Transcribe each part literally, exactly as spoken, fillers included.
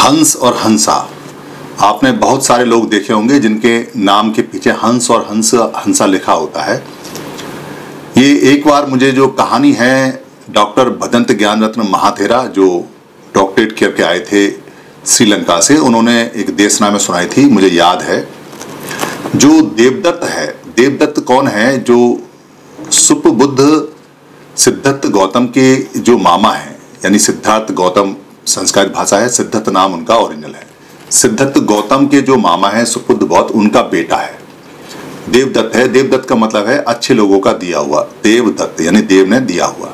हंस और हंसा, आपने बहुत सारे लोग देखे होंगे जिनके नाम के पीछे हंस और हंस हंसा लिखा होता है। ये एक बार मुझे जो कहानी है डॉक्टर भदंत ज्ञान रत्न महाथेरा जो डॉक्टरेट करके आए थे श्रीलंका से, उन्होंने एक देशना में सुनाई थी, मुझे याद है। जो देवदत्त है, देवदत्त कौन है? जो सुपबुद्ध सिद्धार्थ गौतम के जो मामा हैं, यानी सिद्धार्थ गौतम संस्कृत भाषा है, सिद्धार्थ नाम उनका ओरिजिनल है। सिद्धार्थ गौतम के जो मामा है सुपुत्र बहुत, उनका बेटा है देवदत्त है। देवदत्त का मतलब है अच्छे लोगों का दिया हुआ, देवदत्त यानी देव ने दिया हुआ।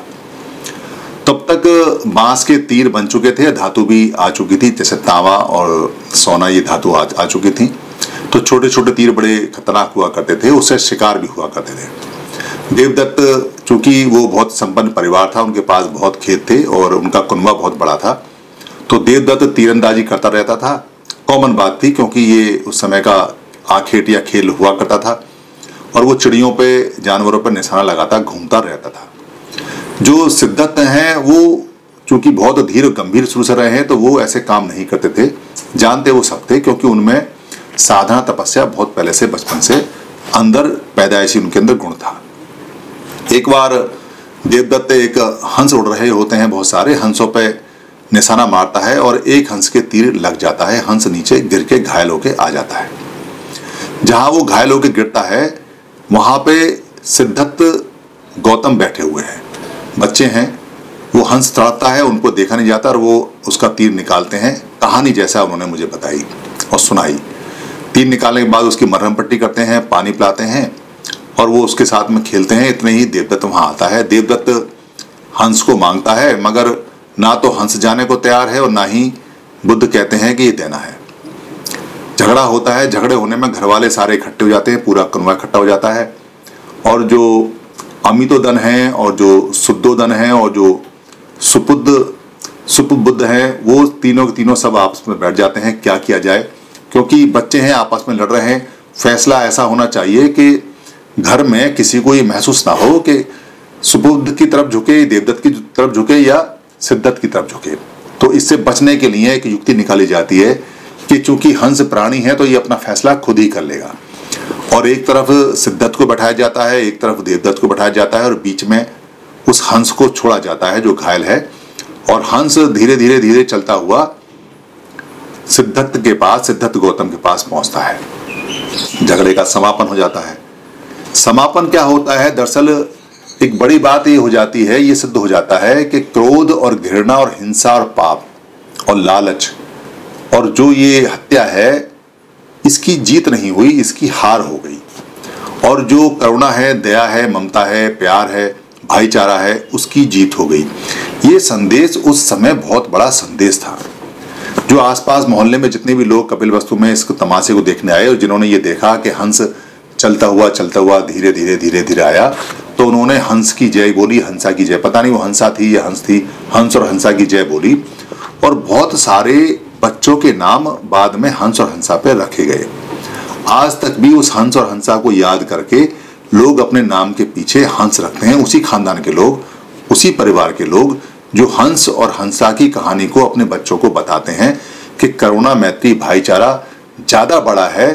तब तक बांस के तीर बन चुके थे, धातु भी आ चुकी थी, जैसे तांबा और सोना ये धातु आ, आ चुकी थी। तो छोटे छोटे तीर बड़े खतरनाक हुआ करते थे, उससे शिकार भी हुआ करते थे। देवदत्त चूंकि वो बहुत संपन्न परिवार था, उनके पास बहुत खेत थे और उनका कुनबा बहुत बड़ा था, तो देवदत्त तीरंदाजी करता रहता था। कॉमन बात थी क्योंकि ये उस समय का आखेट या खेल हुआ करता था और वो चिड़ियों पे, जानवरों पर निशाना लगाता घूमता रहता था। जो सिद्धार्थ हैं वो चूंकि बहुत धीर गंभीर शुरू से रहे हैं, तो वो ऐसे काम नहीं करते थे, जानते वो सब थे, क्योंकि उनमें साधना तपस्या बहुत पहले से, बचपन से अंदर पैदाइशी उनके अंदर गुण था। एक बार देवदत्त एक हंस उड़ रहे होते हैं, बहुत सारे हंसों पे निशाना मारता है और एक हंस के तीर लग जाता है, हंस नीचे गिर के घायल होके आ जाता है। जहां वो घायल होके गिरता है वहां पे सिद्धार्थ गौतम बैठे हुए हैं, बच्चे हैं। वो हंस तड़पता है, उनको देखा नहीं जाता और वो उसका तीर निकालते हैं। कहानी जैसा उन्होंने मुझे बताई और सुनाई। तीर निकालने के बाद उसकी मरहम पट्टी करते हैं, पानी पिलाते हैं और वो उसके साथ में खेलते हैं। इतने ही देवदत्त वहां आता है। देवदत्त हंस को मांगता है, मगर ना तो हंस जाने को तैयार है और ना ही बुद्ध कहते हैं कि ये देना है। झगड़ा होता है, झगड़े होने में घर वाले सारे इकट्ठे हो जाते हैं, पूरा कुनबा इकट्ठा हो जाता है और जो अमितोदन हैं और जो शुद्धोदन हैं और जो सुपुद्ध सुपबुद्ध हैं, वो तीनों के तीनों सब आपस में बैठ जाते हैं। क्या किया जाए, क्योंकि बच्चे हैं, आपस में लड़ रहे हैं। फैसला ऐसा होना चाहिए कि घर में किसी को ये महसूस ना हो कि सुपुद्ध की तरफ झुके, देवदत्त की तरफ झुके या सिद्धार्थ की तरफ झुके। तो इससे बचने के लिए एक युक्ति निकाली जाती है कि चूंकि हंस प्राणी है तो ये अपना फैसला खुद ही कर लेगा। और एक तरफ सिद्धार्थ को बैठाया जाता है, एक तरफ देवदत्त को बैठाया जाता है और बीच में उस हंस को छोड़ा जाता है जो घायल है। और हंस धीरे धीरे धीरे चलता हुआ सिद्धार्थ के पास, सिद्धार्थ गौतम के पास पहुंचता है। झगड़े का समापन हो जाता है। समापन क्या होता है? दरअसल एक बड़ी बात ये हो जाती है, ये सिद्ध हो जाता है कि क्रोध और घृणा और हिंसा और पाप और लालच और जो ये हत्या है, इसकी जीत नहीं हुई, इसकी हार हो गई। और जो करुणा है, दया है, ममता है, प्यार है, भाईचारा है, उसकी जीत हो गई। ये संदेश उस समय बहुत बड़ा संदेश था। जो आसपास मोहल्ले में जितने भी लोग कपिलवस्तु में इस तमाशे को देखने आए और जिन्होंने ये देखा कि हंस चलता हुआ चलता हुआ धीरे धीरे धीरे धीरे आया, तो उन्होंने हंस की जय बोली, हंसा की जय, पता नहीं वो हंसा थी या हंस थी, हंस और हंसा की जय बोली। और बहुत सारे बच्चों के नाम बाद में हंस और हंसा पे रखे गए। आज तक भी उस हंस और हंसा को याद करके लोग अपने नाम के पीछे हंस रखते हैं। उसी खानदान के लोग, उसी परिवार के लोग जो हंस और हंसा की कहानी को अपने बच्चों को बताते हैं कि करुणा, मैत्री, भाईचारा ज्यादा बड़ा है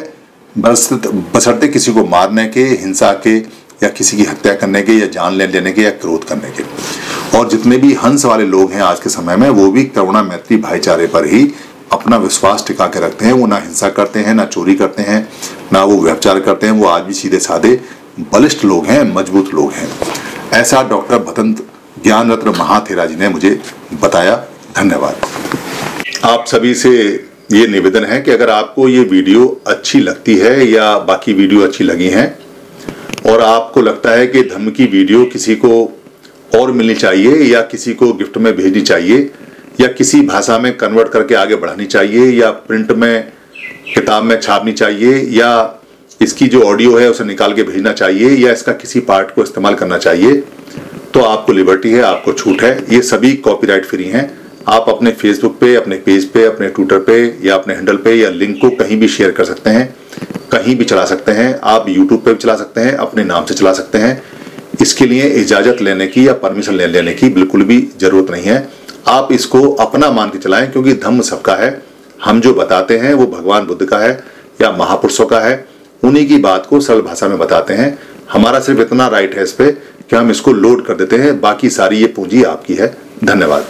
बशर्ते किसी को मारने के, हिंसा के या किसी की हत्या करने के या जान ले लेने के या क्रोध करने के। और जितने भी हंस वाले लोग हैं आज के समय में, वो भी करुणा, मैत्री, भाईचारे पर ही अपना विश्वास टिका के रखते हैं। वो ना हिंसा करते हैं, ना चोरी करते हैं, ना वो व्यभिचार करते हैं। वो आज भी सीधे साधे बलिष्ठ लोग हैं, मजबूत लोग हैं। ऐसा डॉक्टर भदंत ज्ञान रत्न महाथेरा जी ने मुझे बताया। धन्यवाद। आप सभी से ये निवेदन है कि अगर आपको ये वीडियो अच्छी लगती है या बाकी वीडियो अच्छी लगी हैं और आपको लगता है कि धर्म की वीडियो किसी को और मिलनी चाहिए या किसी को गिफ्ट में भेजनी चाहिए या किसी भाषा में कन्वर्ट करके आगे बढ़ानी चाहिए या प्रिंट में, किताब में छापनी चाहिए या इसकी जो ऑडियो है उसे निकाल के भेजना चाहिए या इसका किसी पार्ट को इस्तेमाल करना चाहिए, तो आपको लिबर्टी है, आपको छूट है। ये सभी कॉपीराइट फ्री हैं। आप अपने फेसबुक पे, अपने पेज पे, अपने ट्विटर पे या अपने हैंडल पे या लिंक को कहीं भी शेयर कर सकते हैं, कहीं भी चला सकते हैं। आप यूट्यूब पे भी चला सकते हैं, अपने नाम से चला सकते हैं। इसके लिए इजाजत लेने की या परमिशन ले लेने की बिल्कुल भी जरूरत नहीं है। आप इसको अपना मान के चलाएं, क्योंकि धम्म सबका है, हम जो बताते हैं वो भगवान बुद्ध का है या महापुरुषों का है, उन्हीं की बात को सरल भाषा में बताते हैं। हमारा सिर्फ इतना राइट है इस पे कि हम इसको लोड कर देते हैं, बाकी सारी ये पूंजी आपकी है। धन्यवाद।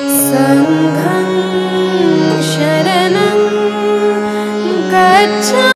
संघं शरणं गच्छ।